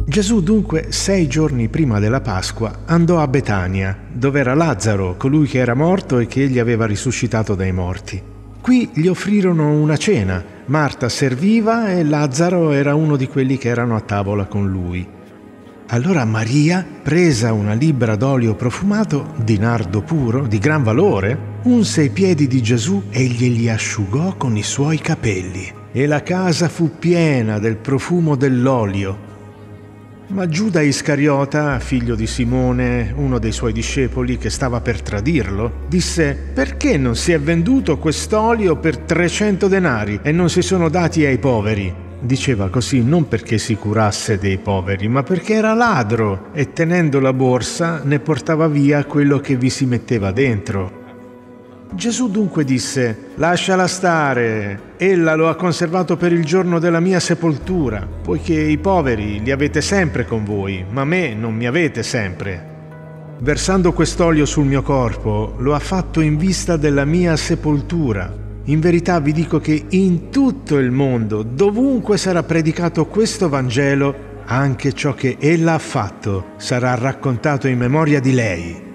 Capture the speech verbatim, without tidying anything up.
Gesù dunque, sei giorni prima della Pasqua, andò a Betania, dove era Lazzaro, colui che era morto e che egli aveva risuscitato dai morti. Qui gli offrirono una cena. Marta serviva e Lazzaro era uno di quelli che erano a tavola con lui. Allora Maria, presa una libbra d'olio profumato, di nardo puro, di gran valore, unse i piedi di Gesù e glieli asciugò con i suoi capelli. E la casa fu piena del profumo dell'olio. Ma Giuda Iscariota, figlio di Simone, uno dei suoi discepoli che stava per tradirlo, disse: «Perché non si è venduto quest'olio per trecento denari e non si sono dati ai poveri?» Diceva così non perché si curasse dei poveri, ma perché era ladro e tenendo la borsa ne portava via quello che vi si metteva dentro. Gesù dunque disse: «Lasciala stare, ella lo ha conservato per il giorno della mia sepoltura, poiché i poveri li avete sempre con voi, ma me non mi avete sempre. Versando quest'olio sul mio corpo, lo ha fatto in vista della mia sepoltura. In verità vi dico che in tutto il mondo, dovunque sarà predicato questo Vangelo, anche ciò che ella ha fatto sarà raccontato in memoria di lei».